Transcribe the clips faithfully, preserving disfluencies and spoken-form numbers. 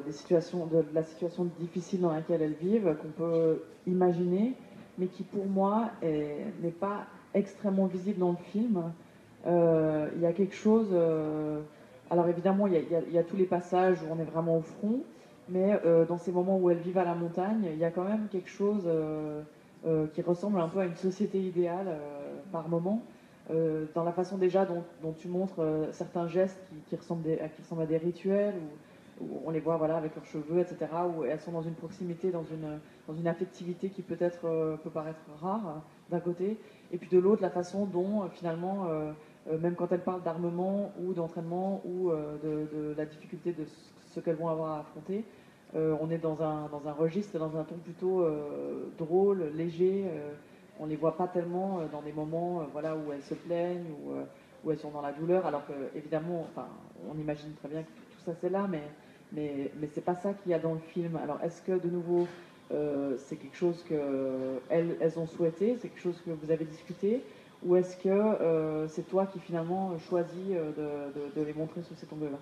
des situations, de, de la situation difficile dans laquelle elles vivent, qu'on peut imaginer, mais qui pour moi n'est pas extrêmement visible dans le film. Euh, il y a quelque chose... Euh, alors évidemment, il y, a, il, y a, il y a tous les passages où on est vraiment au front, mais euh, dans ces moments où elles vivent à la montagne, il y a quand même quelque chose euh, euh, qui ressemble un peu à une société idéale euh, par moment. Euh, dans la façon déjà dont, dont tu montres euh, certains gestes qui, qui, ressemblent des, à, qui ressemblent à des rituels, où, où on les voit voilà, avec leurs cheveux, et cetera, où elles sont dans une proximité, dans une, dans une affectivité qui peut-être euh, peut paraître rare d'un côté, et puis de l'autre, la façon dont euh, finalement, euh, euh, même quand elles parlent d'armement ou d'entraînement ou euh, de, de la difficulté de ce qu'elles vont avoir à affronter, euh, on est dans un, dans un registre, dans un ton plutôt euh, drôle, léger. Euh, on ne les voit pas tellement euh, dans des moments euh, voilà, où elles se plaignent ou euh, où elles sont dans la douleur, alors que évidemment, enfin, on imagine très bien que tout, tout ça c'est là, mais, mais, mais c'est pas ça qu'il y a dans le film. Alors est-ce que de nouveau euh, c'est quelque chose qu'elles elles ont souhaité, c'est quelque chose que vous avez discuté, ou est-ce que euh, c'est toi qui finalement choisis euh, de, de, de les montrer sous cet angle-là?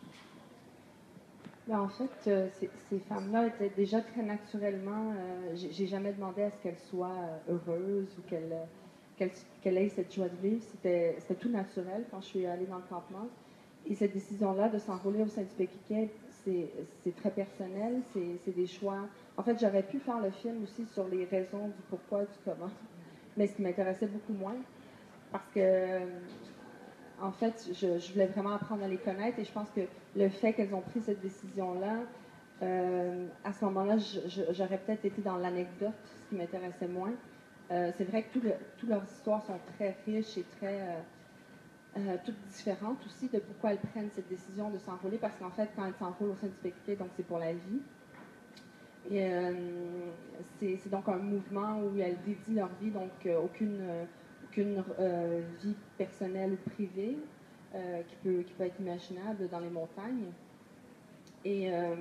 Ben, en fait, euh, ces, ces femmes-là étaient déjà très naturellement. Euh, j'ai jamais demandé à ce qu'elles soient euh, heureuses ou qu'elles qu'elles qu'elles aient cette joie de vivre. C'était tout naturel quand je suis allée dans le campement. Et cette décision-là de s'enrôler au sein du P K K, c'est très personnel, c'est des choix. En fait, j'aurais pu faire le film aussi sur les raisons du pourquoi, du comment, mais ce qui m'intéressait beaucoup moins, parce que en fait, je, je, voulais vraiment apprendre à les connaître et je pense que le fait qu'elles ont pris cette décision-là, euh, à ce moment-là, j'aurais peut-être été dans l'anecdote, ce qui m'intéressait moins. Euh, c'est vrai que toutes tout leurs histoires sont très riches et très euh, euh, toutes différentes aussi de pourquoi elles prennent cette décision de s'enrôler, parce qu'en fait, quand elles s'enrôlent au sein du P K K, donc c'est pour la vie. Et euh, c'est donc un mouvement où elles dédient leur vie, donc euh, aucune... Euh, qu'une euh, vie personnelle ou privée euh, qui, peut, qui peut être imaginable dans les montagnes. Et euh,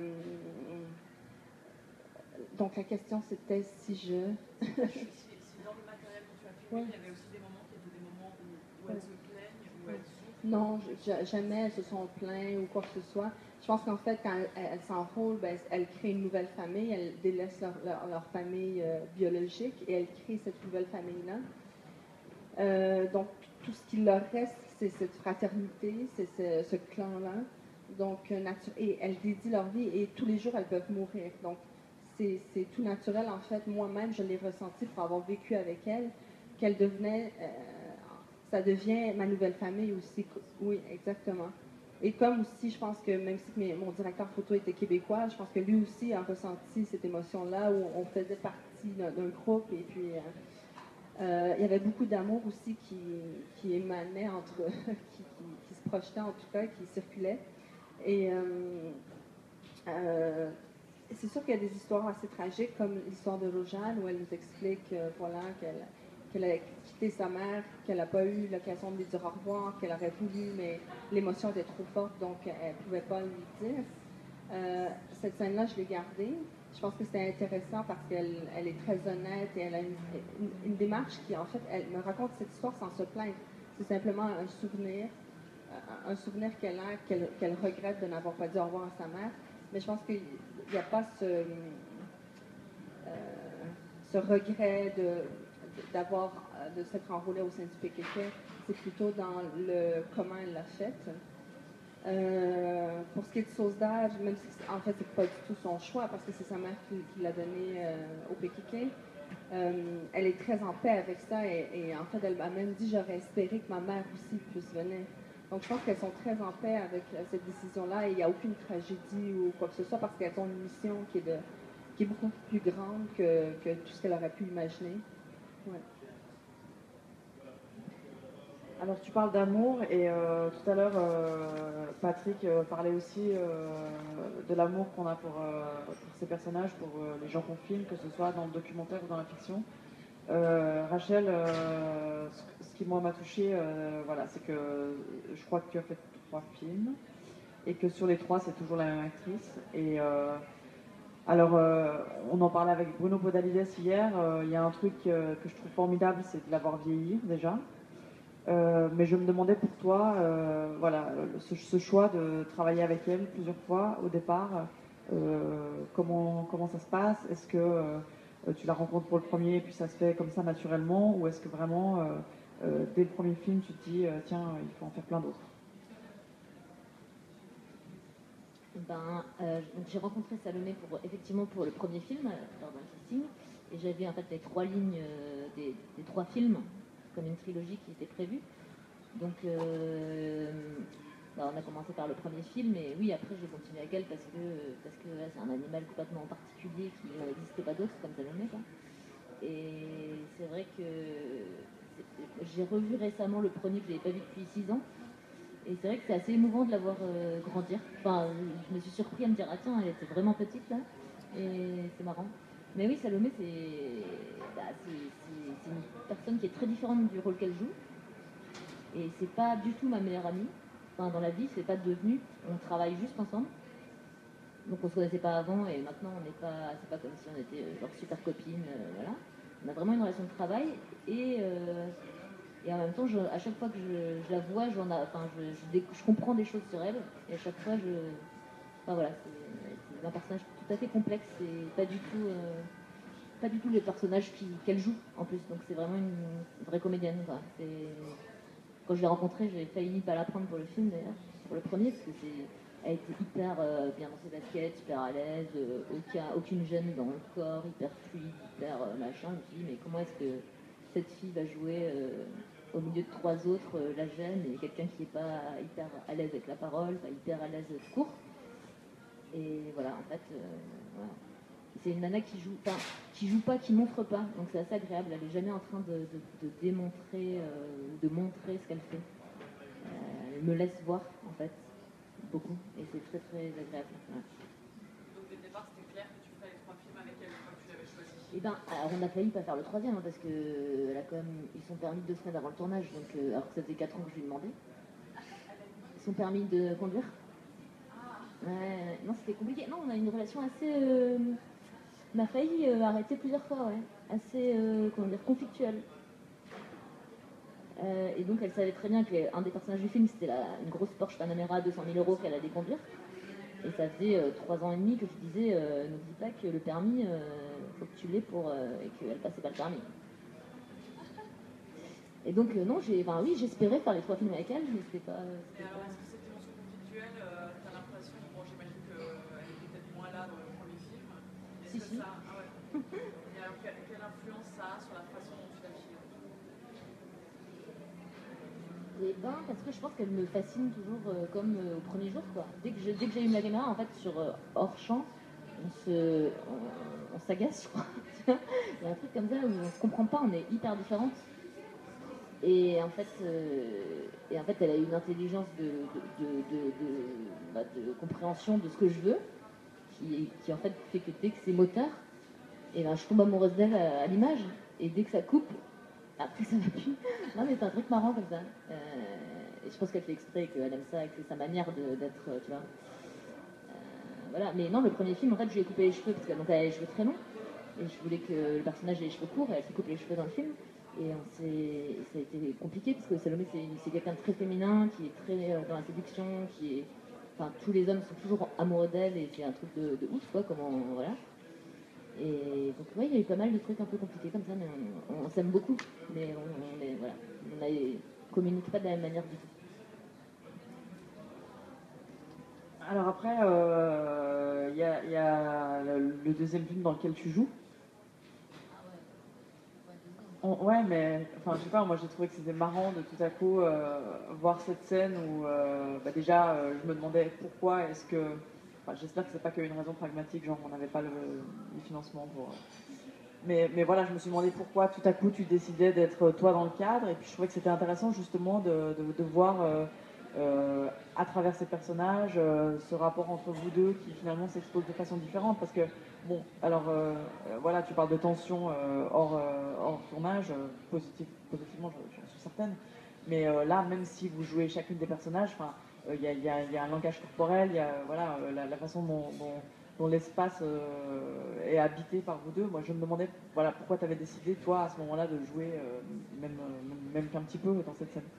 donc la question c'était si je... si, si dans le matériel que tu as filmé, ouais. Il y avait aussi des moments qui étaient des moments où, où elles se plaignent, où elles souffrent. Non, je, jamais elles se sont plaintes ou quoi que ce soit. Je pense qu'en fait, quand elles, elles s'enrôlent, ben, elles créent une nouvelle famille, elles délaissent leur, leur, leur famille euh, biologique et elles créent cette nouvelle famille-là. Euh, donc, tout ce qui leur reste, c'est cette fraternité, c'est ce, ce clan-là. Donc, et elles dédient leur vie et tous les jours, elles peuvent mourir. Donc, c'est tout naturel. En fait, moi-même, je l'ai ressenti pour avoir vécu avec elles, qu'elles devenaient, euh, ça devient ma nouvelle famille aussi. Oui, exactement. Et comme aussi, je pense que même si mes, mon directeur photo était québécois, je pense que lui aussi a ressenti cette émotion-là où on faisait partie d'un groupe et puis... Euh, Euh, il y avait beaucoup d'amour aussi qui, qui émanait entre, qui, qui, qui se projetait en tout cas, qui circulait. Et euh, euh, c'est sûr qu'il y a des histoires assez tragiques, comme l'histoire de Rojanne, où elle nous explique euh, voilà, qu'elle qu'elle a quitté sa mère, qu'elle n'a pas eu l'occasion de lui dire au revoir, qu'elle aurait voulu, mais l'émotion était trop forte, donc elle ne pouvait pas lui dire. Euh, cette scène-là, je l'ai gardée. Je pense que c'était intéressant parce qu'elle elle est très honnête et elle a une, une, une démarche qui, en fait, elle me raconte cette histoire sans se plaindre. C'est simplement un souvenir, un souvenir qu'elle a, qu'elle qu'elle regrette de n'avoir pas dit au revoir à sa mère. Mais je pense qu'il n'y a pas ce, euh, ce regret de d'avoir de s'être enrôlée au sein du P K K. C'est plutôt dans le comment elle l'a fait. Euh, pour ce qui est de Sozdad, même si en fait c'est pas du tout son choix parce que c'est sa mère qui, qui l'a donné euh, au P K K, euh, elle est très en paix avec ça et, et en fait elle m'a même dit j'aurais espéré que ma mère aussi puisse venir. Donc je pense qu'elles sont très en paix avec euh, cette décision-là et il n'y a aucune tragédie ou quoi que ce soit parce qu'elles ont une mission qui est, de, qui est beaucoup plus grande que, que tout ce qu'elle aurait pu imaginer. Ouais. Alors tu parles d'amour et euh, tout à l'heure euh, Patrick euh, parlait aussi euh, de l'amour qu'on a pour, euh, pour ces personnages, pour euh, les gens qu'on filme, que ce soit dans le documentaire ou dans la fiction. Euh, Rachel, euh, ce, ce qui moi m'a touchée, euh, voilà, c'est que je crois que tu as fait trois films et que sur les trois c'est toujours la même actrice. Et euh, alors euh, on en parlait avec Bruno Podalides hier. Il euh, y a un truc euh, que je trouve formidable, c'est de l'avoir vieilli déjà. Euh, mais je me demandais pour toi, euh, voilà, ce, ce, choix de travailler avec elle plusieurs fois au départ, Euh, comment, comment ça se passe? Est-ce que euh, tu la rencontres pour le premier et puis ça se fait comme ça naturellement? Ou est-ce que vraiment, euh, euh, dès le premier film, tu te dis, euh, tiens, il faut en faire plein d'autres? Ben, euh, donc j'ai rencontré Salomé pour, effectivement pour le premier film, euh, lors d'un casting, et j'avais en fait les trois lignes euh, des, des trois films, comme une trilogie qui était prévue. Donc euh, ben, on a commencé par le premier film, et oui, après j'ai continué avec elle parce que parce que ouais, c'est un animal complètement particulier qui n'existait pas d'autre, comme Salomé, quoi. Et c'est vrai que j'ai revu récemment le premier que je n'avais pas vu depuis six ans. Et c'est vrai que c'est assez émouvant de la voir euh, grandir. Enfin, je me suis surpris à me dire, ah tiens, elle était vraiment petite là. Et c'est marrant. Mais oui, Salomé, c'est bah, c'est- c'est- c'est une personne qui est très différente du rôle qu'elle joue. Et c'est pas du tout ma meilleure amie. Enfin, dans la vie, c'est pas devenu. On travaille juste ensemble. Donc on se connaissait pas avant et maintenant on n'est pas. C'est pas comme si on était euh, genre super copines. Euh, voilà. On a vraiment une relation de travail. Et. Euh, et en même temps, je, à chaque fois que je, je la vois, j'en a, enfin, je, je, déc- je comprends des choses sur elle. Et à chaque fois, je, enfin, voilà, c'est c'est un personnage tout à fait complexe et pas du tout, euh, pas du tout le personnage qui- qu'elle joue en plus. Donc c'est vraiment une vraie comédienne, quoi. C'est- Quand je l'ai rencontrée, j'ai failli pas la prendre pour le film d'ailleurs, pour le premier, parce que c'est, elle était hyper euh, bien dans ses baskets, hyper à l'aise, euh, aucun, aucune gêne dans le corps, hyper fluide, hyper euh, machin. Je me suis dit, mais comment est-ce que cette fille va jouer euh, au milieu de trois autres, euh, la gêne, et quelqu'un qui n'est pas hyper à l'aise avec la parole, pas hyper à l'aise tout court. Et voilà, en fait, euh, voilà. C'est une nana qui joue, enfin, qui joue pas, qui montre pas, donc c'est assez agréable. Elle est jamais en train de, de, de démontrer, euh, de montrer ce qu'elle fait. Euh, elle me laisse voir, en fait, beaucoup, et c'est très très agréable. Ouais. Donc dès le départ, c'était clair que tu ferais les trois films avec elle une fois que tu l'avais choisi. Et ben, alors on a failli pas faire le troisième, hein, parce que elle a quand même, ils sont permis deux semaines avant le tournage, donc euh, alors que ça faisait quatre ans que je lui demandais. Ils sont permis de conduire. Ouais, non, c'était compliqué. Non, on a une relation assez. Euh, on a failli euh, arrêter plusieurs fois, ouais. Assez, euh, comment dire, conflictuelle. Euh, et donc, elle savait très bien qu'un des personnages du film, c'était la- une grosse Porsche Panamera à deux cent mille euros qu'elle allait conduire. Et ça faisait euh, trois ans et demi que je disais, euh, n'oublie pas que le permis, il euh, faut que tu l'aies pour. Euh, et qu'elle passait pas le permis. Et donc, euh, non, j'ai, ben oui, j'espérais faire les trois films avec elle, mais c'était pas. Et C'était alors, pas... est-ce que cette dimension conflictuelle, euh, t'as l'impression, bon, j'imagine qu'elle était peut-être moins là dans le premier film. Est-ce Si, que si. ça. Ah ouais. Et alors, quelle, quelle influence ça a sur la façon dont tu la filmes? Eh ben, parce que je pense qu'elle me fascine toujours euh, comme euh, au premier jour, quoi. Dès que je- dès que j'allume la caméra, en fait, sur euh, hors champ, on se, on, on s'agace, je crois. Il y a un truc comme ça où on se comprend pas, on est hyper différentes. Et en fait, euh, et en fait, elle a une intelligence de, de, de, de, de- bah, de compréhension de ce que je veux, qui, qui en fait fait que dès que c'est moteur, et ben, je tombe amoureuse d'elle à, à l'image. Et dès que ça coupe, après ça va plus. Non mais c'est un truc marrant comme ça. Euh, et je pense qu'elle fait exprès, qu'elle aime ça, et que c'est sa manière de- d'être, tu vois. Euh, voilà. Mais non, le premier film, en fait, je lui ai coupé les cheveux parce qu'elle donc, elle a les cheveux très longs. Et je voulais que le personnage ait les cheveux courts, et elle s'est coupée les cheveux dans le film. Et on s'est, ça a été compliqué parce que Salomé, c'est, c'est quelqu'un de très féminin, qui est très euh, dans la séduction, qui est. Enfin, tous les hommes sont toujours amoureux d'elle, et c'est un truc de, de ouf, quoi, comment. Voilà. Et donc, oui, il y a eu pas mal de trucs un peu compliqués comme ça, mais on, on s'aime beaucoup. Mais on, on est, voilà, on ne communique pas de la même manière du tout. Alors après, euh, il y a, il y a le, le deuxième film dans lequel tu joues. On- ouais, mais enfin, je sais pas, moi j'ai trouvé que c'était marrant de tout à coup euh, voir cette scène où euh, bah, déjà euh, je me demandais pourquoi est-ce que. Enfin, j'espère que c'est pas qu'une raison pragmatique, genre on n'avait pas le, le financement pour. Mais, mais voilà, je me suis demandé pourquoi tout à coup tu décidais d'être toi dans le cadre, et puis je trouvais que c'était intéressant justement de, de, de voir euh, euh, à travers ces personnages euh, ce rapport entre vous deux qui finalement s'expose de façon différente. Parce que, bon, alors euh, euh, voilà, tu parles de tension euh, hors, euh, hors tournage, euh, positif, positivement, j'en j'en suis certaine. Mais euh, là, même si vous jouez chacune des personnages, il y, y, y a un langage corporel, il y a voilà, euh, la, la façon dont, dont dont l'espace euh, est habité par vous deux. Moi, je me demandais voilà, pourquoi tu avais décidé, toi, à ce moment-là, de jouer, euh, même, euh, même qu'un petit peu, dans cette scène.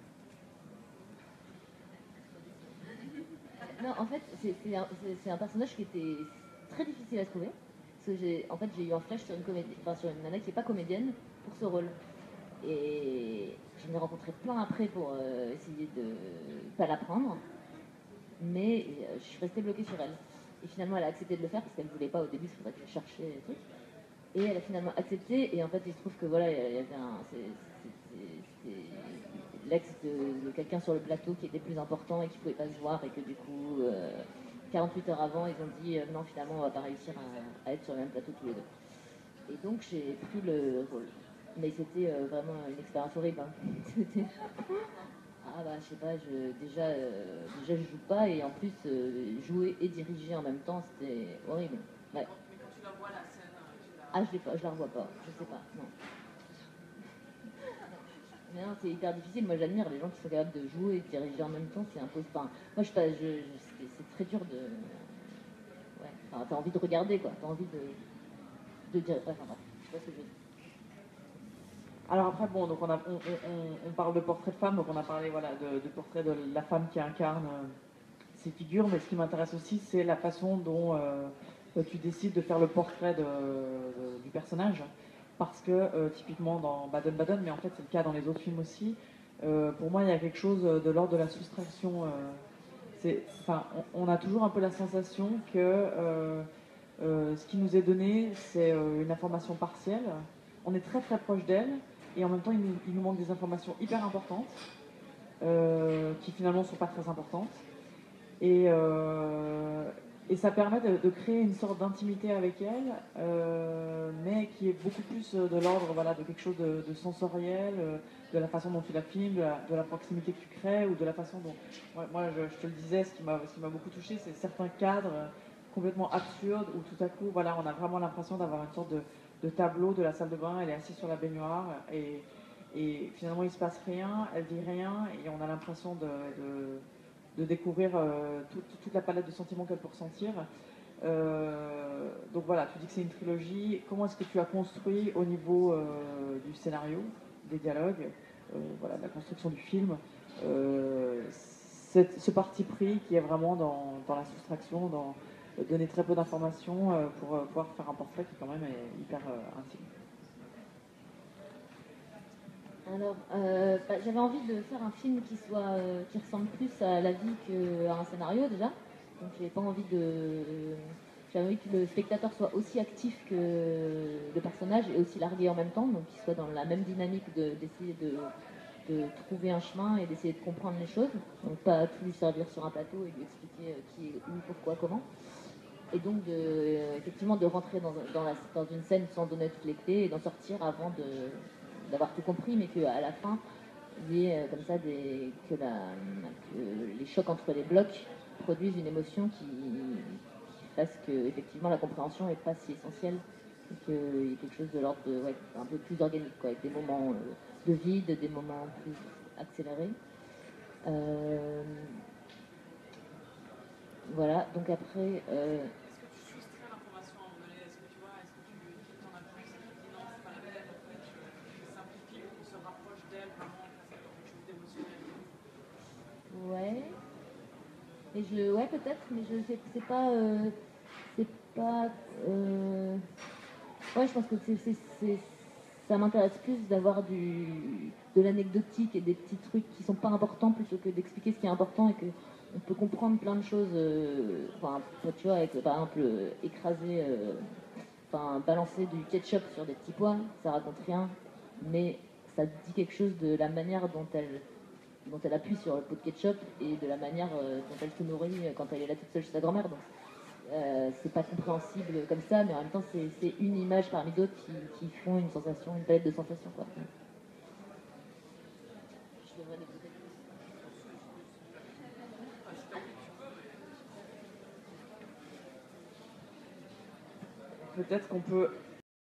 Non, en fait, c'est, c'est, un, c'est, c'est un personnage qui était très difficile à trouver. Parce que j'ai, en fait, j'ai eu un flash sur une, comédie, enfin, sur une nana qui n'est pas comédienne pour ce rôle. Et j'en ai rencontré plein après pour euh, essayer de pas la prendre. Mais euh, je suis restée bloquée sur elle. Et finalement, elle a accepté de le faire parce qu'elle ne voulait pas au début, il faudrait que je cherchais et tout. Et elle a finalement accepté. Et en fait, il se trouve que voilà, il y avait un. C'était l'ex de, de quelqu'un sur le plateau qui était plus important et qui ne pouvait pas se voir. Et que du coup, euh, quarante-huit heures avant, ils ont dit euh, non, finalement, on ne va pas réussir à, à être sur le même plateau tous les deux. Et donc, j'ai pris le rôle. Mais c'était euh, vraiment une expérience horrible. Hein. C'était. Ah bah je sais pas, je, déjà, euh, déjà je joue pas et en plus euh, jouer et diriger en même temps c'était horrible. Ouais. Mais quand tu la vois la scène, tu la... Ah je, l'ai pas, je la revois pas, je sais pas, non. Mais non, c'est hyper difficile, moi j'admire les gens qui sont capables de jouer et de diriger en même temps, c'est impossible. Enfin, moi je sais pas, je, je, c'est, c'est très dur de... Ouais, enfin t'as envie de regarder quoi, t'as envie de, de dire... Ouais, enfin bref, je sais pas ce que je veux dire. Alors après, bon, donc on, a, on, on, on parle de portrait de femme, donc on a parlé voilà, de, de portrait de la femme qui incarne euh, ces figures, mais ce qui m'intéresse aussi, c'est la façon dont euh, tu décides de faire le portrait de, de, du personnage. Parce que, euh, typiquement dans Baden-Baden, mais en fait c'est le cas dans les autres films aussi, euh, pour moi il y a quelque chose de l'ordre de la soustraction. Euh, c'est, enfin, on, on a toujours un peu la sensation que euh, euh, ce qui nous est donné, c'est euh, une information partielle. On est très très proche d'elle, et en même temps il nous, il nous manque des informations hyper importantes, euh, qui finalement ne sont pas très importantes. Et, euh, et ça permet de, de créer une sorte d'intimité avec elle, euh, mais qui est beaucoup plus de l'ordre voilà, de quelque chose de, de sensoriel, euh, de la façon dont tu la filmes, de la, de la proximité que tu crées, ou de la façon dont... Ouais, moi, je, je te le disais, ce qui m'a ce qui m'a beaucoup touché, c'est certains cadres complètement absurdes, où tout à coup, voilà, on a vraiment l'impression d'avoir une sorte de, de tableau de la salle de bain, elle est assise sur la baignoire, et, et finalement, il ne se passe rien, elle dit rien, et on a l'impression de... de de découvrir euh, tout, toute la palette de sentiments qu'elle peut ressentir. Euh, donc voilà, tu dis que c'est une trilogie. Comment est-ce que tu as construit au niveau euh, du scénario, des dialogues, euh, voilà, de la construction du film, euh, cette, ce parti pris qui est vraiment dans, dans la soustraction, dans euh, donner très peu d'informations euh, pour euh, pouvoir faire un portrait qui quand même est hyper euh, intime. Alors, euh, bah, j'avais envie de faire un film qui soit, euh, qui ressemble plus à la vie qu'à un scénario déjà. Donc, j'avais pas envie de, euh, j'avais envie que le spectateur soit aussi actif que le personnage et aussi largué en même temps, donc qu'il soit dans la même dynamique de, d'essayer de, de trouver un chemin et d'essayer de comprendre les choses. Donc, pas tout lui servir sur un plateau et lui expliquer euh, qui est où, pourquoi, comment. Et donc, de, euh, effectivement, de rentrer dans, dans, la, dans une scène sans donner toutes les clés et d'en sortir avant de d'avoir tout compris, mais qu'à la fin, il y ait euh, comme ça des, que, la, que les chocs entre les blocs produisent une émotion qui, qui fasse que effectivement la compréhension n'est pas si essentielle et qu'il y ait quelque chose de l'ordre de, ouais, un peu plus organique, quoi, avec des moments euh, de vide, des moments plus accélérés. Euh, voilà, donc après... Euh, Ouais. Et je, ouais, peut-être, mais je sais, c'est pas, euh, c'est pas. Euh... Ouais, je pense que c'est, c'est, c'est, ça m'intéresse plus d'avoir du, de l'anecdotique et des petits trucs qui sont pas importants plutôt que d'expliquer ce qui est important et que on peut comprendre plein de choses. Euh, enfin, tu vois, avec par exemple euh, écraser, euh, enfin balancer du ketchup sur des petits pois, ça raconte rien, mais ça dit quelque chose de la manière dont elle dont elle appuie sur le pot de ketchup et de la manière euh, dont elle se nourrit quand elle est là toute seule chez sa grand-mère. Donc euh, c'est pas compréhensible comme ça, mais en même temps c'est, c'est une image parmi d'autres qui, qui font une sensation, une palette de sensations, quoi. Je devrais l'écouter. Peut-être qu'on peut